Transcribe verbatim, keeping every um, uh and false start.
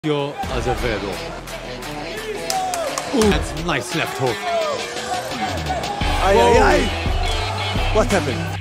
Fabricio Azevedo. Ooh, that's nice left hook. Ay, ay, ay. What happened?